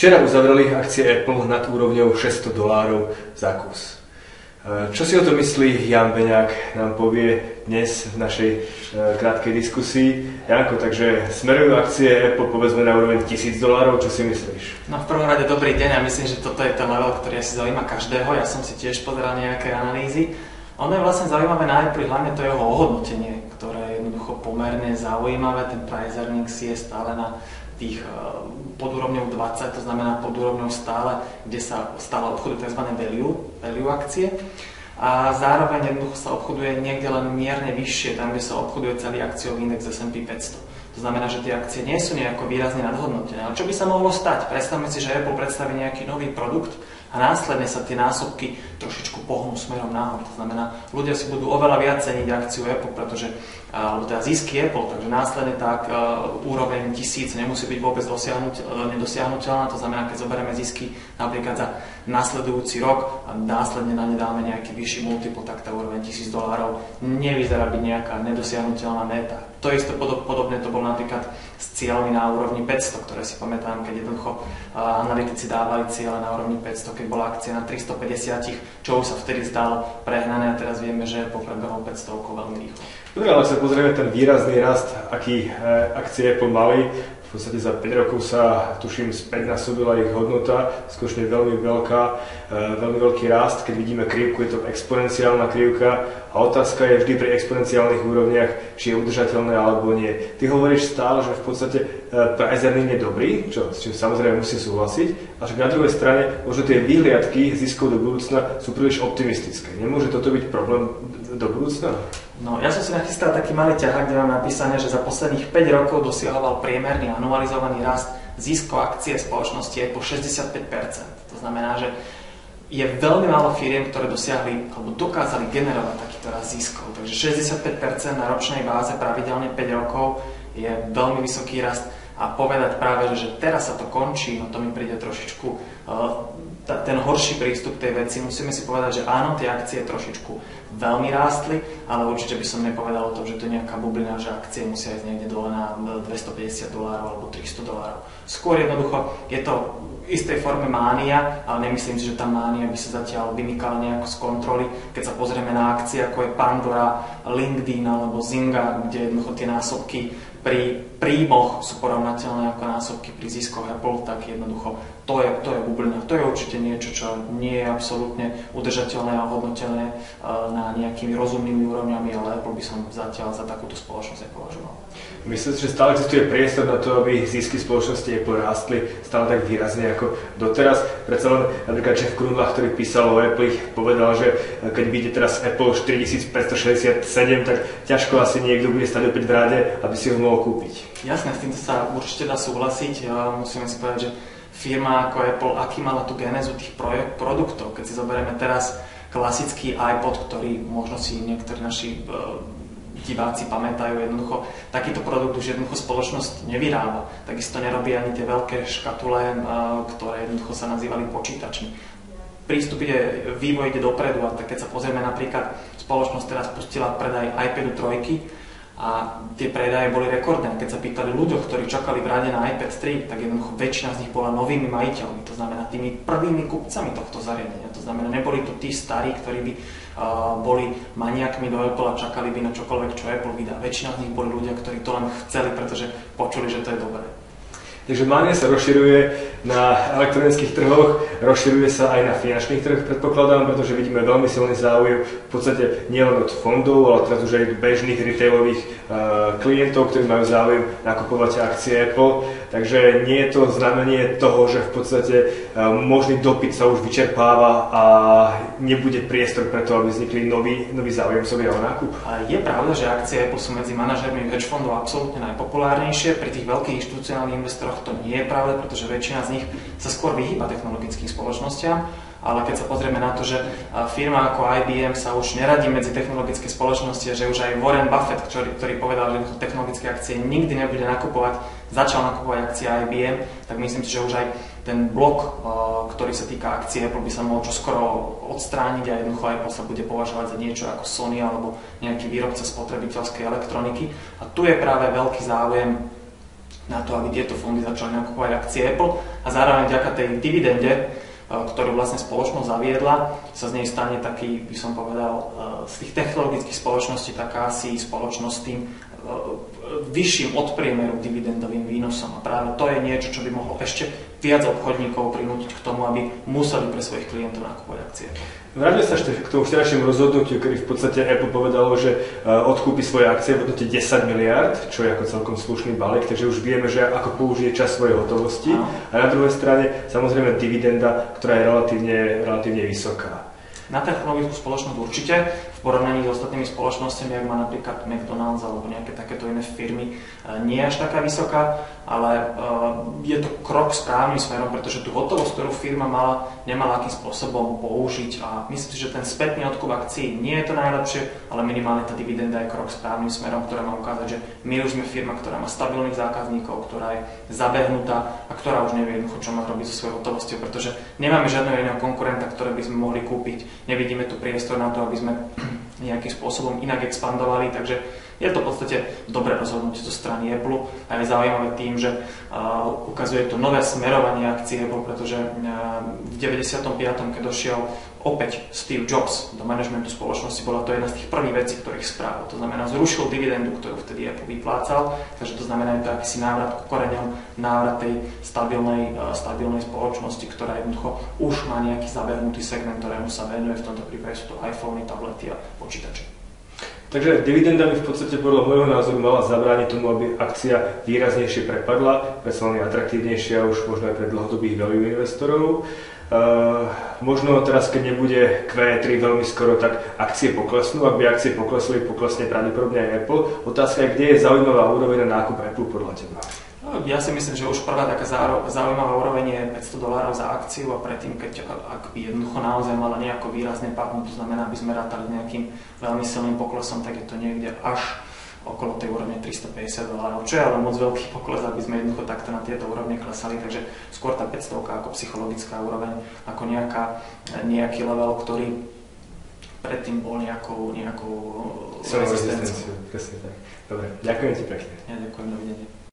Včera uzavreli akcie Apple nad úrovňou $600 za kus. Čo si o to myslí Jan Beňák, nám povie dnes v našej krátkej diskusii. Janko, takže smerujú akcie Apple povedzme na úroveň $1000, čo si myslíš? No v prvom rade dobrý deň, ja myslím, že toto je ten level, ktorý asi zaujíma každého. Ja som si tiež pozeral nejaké analýzy. Ono je vlastne zaujímavé na Apple, hlavne to jeho ohodnotenie, ktoré je jednoducho pomerne zaujímavé. Ten price earnings je stále na tých pod úrovňou 20, to znamená pod úrovňou stále, kde sa stále obchoduje tzv. value akcie. A zároveň jednoducho sa obchoduje niekde len mierne vyššie, tam, kde sa obchoduje celý akciový index S&P 500. To znamená, že tie akcie nie sú nejako výrazne nadhodnotené. Ale čo by sa mohlo stať? Predstavme si, že Apple predstaví nejaký nový produkt a následne sa tie násobky trošičku pohnú smerom nahor. To znamená, ľudia si budú oveľa viac ceniť akciu Apple, pretože teda zisky Apple, takže následne tak úroveň 1000 nemusí byť vôbec nedosiahnuteľná. To znamená, keď zoberieme zisky napríklad za nasledujúci rok a následne na ne dáme nejaký vyšší multiple, tak tá úroveň $1000 nevyzerá byť nejaká nedosiahnuteľná meta. To isté podobne to bolo napríklad s cieľmi na úrovni 500, ktoré si pamätám, keď jednoducho analytici dávali cieľe na úrovni 500, keď bola akcia na 350, čo už sa vtedy zdalo prehnané a teraz vieme, že popredbehol 500 veľmi rýchlo. Dobre, ale sa pozrieme ten výrazný rast, aký akcie Apple mali. V podstate za 5 rokov sa, tuším, späť násobila ich hodnota, skutočne veľmi veľký rast. Keď vidíme krivku, je to exponenciálna krivka a otázka je vždy pri exponenciálnych úrovniach, či je udržateľné alebo nie. Ty hovoríš stále, že v podstate price earning je dobrý, s čím samozrejme musím súhlasiť, a že na druhej strane možno tie výhliadky ziskov do budúcna sú príliš optimistické. Nemôže toto byť problém do budúcna? No, ja som si nachystal taký malý ťahák, kde mám napísané, že za posledných 5 rokov dosiahoval priemerný anualizovaný rast ziskov akcie spoločnosti aj po 65%. To znamená, že je veľmi málo firiem, ktoré dosiahli alebo dokázali generovať takýto rast ziskov. Takže 65% na ročnej báze pravidelne 5 rokov je veľmi vysoký rast a povedať práve, že teraz sa to končí, no to mi príde trošičku ten horší prístup tej veci. Musíme si povedať, že áno, tie akcie trošičku veľmi rástli, ale určite by som nepovedal o tom, že to je nejaká bublina, že akcie musia ísť niekde dole na $250 alebo $300. Skôr jednoducho je to v istej forme mánia, ale nemyslím si, že tá mánia by sa zatiaľ vymykala nejako z kontroly. Keď sa pozrieme na akcie ako je Pandora, LinkedIn alebo Zynga, kde jednoducho tie násobky pri príjmoch sú porovnateľné ako násobky pri ziskoch Apple, tak jednoducho to je bublina. To je určite niečo, čo nie je absolútne udržateľné a hodnoteľné na nejakými rozumnými úrovňami, ale Apple by som zatiaľ za takúto spoločnosť nepovažoval. Myslím si, že stále existuje priestor na to, aby zisky spoločnosti Apple rástli stále tak výrazne ako doteraz. Predsa len napríklad Jeff Grunlach, ktorý písal o Apple, povedal, že keď vyjde teraz Apple 4567, tak ťažko asi niekto bude stať opäť v ráde, aby si ho mohol kúpiť. Jasné, s týmto sa určite dá súhlasiť. Musíme si povedať, že firma ako Apple, aký mala tú genézu tých produktov. Keď si zoberieme teraz klasický iPod, ktorý možno si niektorí naši diváci pamätajú, jednoducho takýto produkt už jednoducho spoločnosť nevyrába. Takisto nerobí ani tie veľké škatule, ktoré jednoducho sa nazývali počítačmi. Prístup vývoj ide dopredu a tak keď sa pozrieme napríklad, spoločnosť teraz pustila predaj iPadu 3 a tie predaje boli rekordné. Keď sa pýtali ľuďoch, ktorí čakali v rade na iPad 3, tak jednoducho väčšina z nich bola novými majiteľmi, to znamená tými prvými kupcami tohto zariadenia. To znamená, neboli to tí starí, ktorí by boli maniakmi do Apple a čakali by na čokoľvek, čo Apple vydá. Väčšina z nich boli ľudia, ktorí to len chceli, pretože počuli, že to je dobré. Takže mánia sa rozširuje na elektronických trhoch, rozširuje sa aj na finančných trhoch, predpokladám, pretože vidíme veľmi silný záujem v podstate nielen od fondov, ale teraz už aj bežných retailových klientov, ktorí majú záujem nakupovať akcie Apple. Takže nie je to znamenie toho, že v podstate možný dopyt sa už vyčerpáva a nebude priestor pre to, aby vznikli noví záujemcovia o nákup. Je pravda, že akcie Apple sú medzi manažérmi hedge fondov absolútne najpopulárnejšie. Pri tých veľkých inštitucionálnych investoroch to nie je pravda, pretože väčšina z nich sa skôr vyhýba technologickým spoločnostiam. Ale keď sa pozrieme na to, že firma ako IBM sa už neradí medzi technologické spoločnosti a že už aj Warren Buffett, ktorý povedal, že technologické akcie nikdy nebude nakupovať, začal nakupovať akcie IBM, tak myslím si, že už aj ten blok, ktorý sa týka akcie Apple, by sa mohol čoskoro odstrániť a jednoducho Apple sa bude považovať za niečo ako Sony alebo nejaký výrobca spotrebiteľskej elektroniky. A tu je práve veľký záujem na to, aby tieto fondy začali nakupovať akcie Apple a zároveň vďaka tej dividende, ktorú vlastne spoločnosť zaviedla, sa z nej stane taký, by som povedal, z tých technologických spoločností taká asi spoločnosť s tým vyšším od priemeru dividendovým výnosom. A práve to je niečo, čo by mohlo ešte viac obchodníkov prinútiť k tomu, aby museli pre svojich klientov nakupovať akcie. Vráťme sa ešte k tomu včerajšiemu rozhodnutiu, kedy v podstate Apple povedalo, že odkúpi svoje akcie v hodnote 10 miliárd, čo je ako celkom slušný balík, takže už vieme, že ako použije časť svojej hotovosti. A na druhej strane samozrejme dividenda, ktorá je relatívne vysoká. Na technologickú spoločnosť určite, v porovnaní s ostatnými spoločnosťami, ako má napríklad McDonald's alebo nejaké takéto iné firmy, nie je až taká vysoká, ale je to krok správnym smerom, pretože tú hotovosť, ktorú firma nemala akým spôsobom použiť a myslím si, že ten spätný odkup akcií nie je to najlepšie, ale minimálne tá dividenda je krok správnym smerom, ktorá má ukázať, že my už sme firma, ktorá má stabilných zákazníkov, ktorá je zabehnutá a ktorá už nevie čo má robiť so svojou hotovosťou, pretože nemáme žiadneho iného konkurenta, ktoré by sme mohli kúpiť. Nevidíme tu priestor na to, aby sme nejakým spôsobom inak expandovali, takže je to v podstate dobré rozhodnutie zo strany Apple a je zaujímavé tým, že ukazuje to nové smerovanie akcií Apple, pretože v 95. keď došiel opäť Steve Jobs do manažmentu spoločnosti, bola to jedna z tých prvých vecí, ktorých spravil. To znamená, zrušil dividendu, ktorú vtedy Apple vyplácal, takže to znamená, že to akýsi návrat ku koreňom, návrat tej stabilnej spoločnosti, ktorá jednoducho už má nejaký zabehnutý segment, ktorému sa venuje, v tomto prípade sú to iPhony, tablety a počítače. Takže dividenda by v podstate podľa môjho názoru mala zabrániť tomu, aby akcia výraznejšie prepadla, predsa len atraktívnejšia už možno aj pre dlhodobých value investorov. Možno teraz, keď nebude Q3 veľmi skoro, tak akcie poklesnú. Ak by akcie poklesli, poklesne pravdepodobne aj Apple. Otázka je, kde je zaujímavá úroveň na nákup Apple podľa teba? Ja si myslím, že už prvá taká zaujímavá úroveň je $500 za akciu a predtým, ak by jednoducho naozaj mala nejako výrazne padnúť, to znamená, aby sme rátali nejakým veľmi silným poklesom, tak je to niekde až okolo tej úrovne $350, čo je ale moc veľký pokles, aby sme jednoducho takto na tieto úrovne klesali, takže skôr tá 500 ako psychologická úroveň, ako nejaký level, ktorý predtým bol nejakou rezistenciou. Presne tak. Dobre, ďakujem ti pekne. Ja ďakujem, dovidenia.